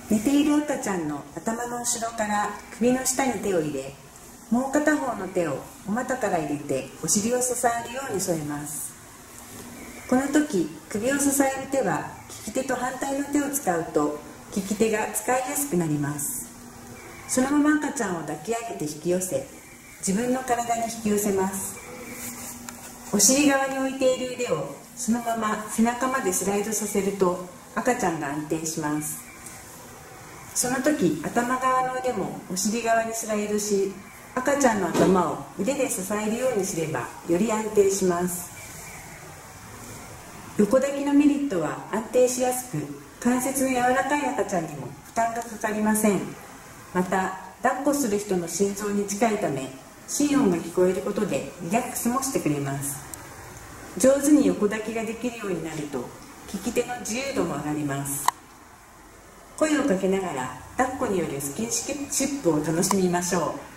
寝ている赤ちゃんの頭の後ろから首の下に手を入れ、もう片方の手をお股から入れてお尻を支えるように添えます。この時、首を支える手は利き手と反対の手を使うと利き手が使いやすくなります。そのまま赤ちゃんを抱き上げて引き寄せ、自分の体に引き寄せます。お尻側に置いている腕をそのまま背中までスライドさせると赤ちゃんが安定します。その時、頭側の腕もお尻側にスライドし、赤ちゃんの頭を腕で支えるようにすればより安定します。横抱きのメリットは安定しやすく、関節の柔らかい赤ちゃんにも負担がかかりません。また、抱っこする人の心臓に近いため、心音が聞こえることでリラックスもしてくれます。上手に横抱きができるようになると、利き手の自由度も上がります。声をかけながら抱っこによるスキンシップを楽しみましょう。